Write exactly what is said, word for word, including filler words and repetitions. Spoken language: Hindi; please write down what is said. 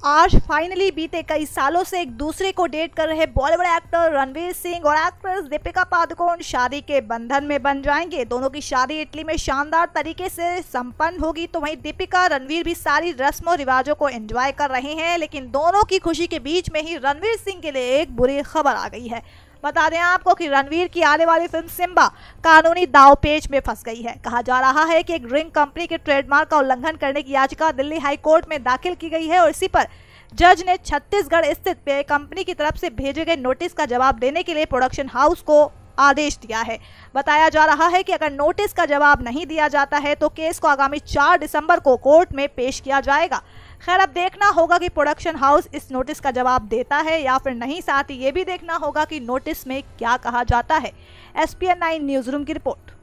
आज फाइनली बीते कई सालों से एक दूसरे को डेट कर रहे बॉलीवुड एक्टर रणवीर सिंह और एक्ट्रेस दीपिका पादुकोण शादी के बंधन में बन जाएंगे। दोनों की शादी इटली में शानदार तरीके से संपन्न होगी। तो वहीं दीपिका रणवीर भी सारी रस्म और रिवाजों को एंजॉय कर रहे हैं, लेकिन दोनों की खुशी के बीच में ही रणवीर सिंह के लिए एक बुरी खबर आ गई है। बता दें आपको कि रणवीर की आने वाली फिल्म सिम्बा कानूनी दांवपेच में फंस गई है। कहा जा रहा है कि एक ड्रिंक कंपनी के ट्रेडमार्क का उल्लंघन करने की याचिका दिल्ली हाई कोर्ट में दाखिल की गई है और इसी पर जज ने छत्तीसगढ़ स्थित पेय कंपनी की तरफ से भेजे गए नोटिस का जवाब देने के लिए प्रोडक्शन हाउस को आदेश दिया है। बताया जा रहा है कि अगर नोटिस का जवाब नहीं दिया जाता है तो केस को आगामी चार दिसंबर को कोर्ट में पेश किया जाएगा। खैर, अब देखना होगा कि प्रोडक्शन हाउस इस नोटिस का जवाब देता है या फिर नहीं। साथ ही ये भी देखना होगा कि नोटिस में क्या कहा जाता है। S P N nine news room की रिपोर्ट।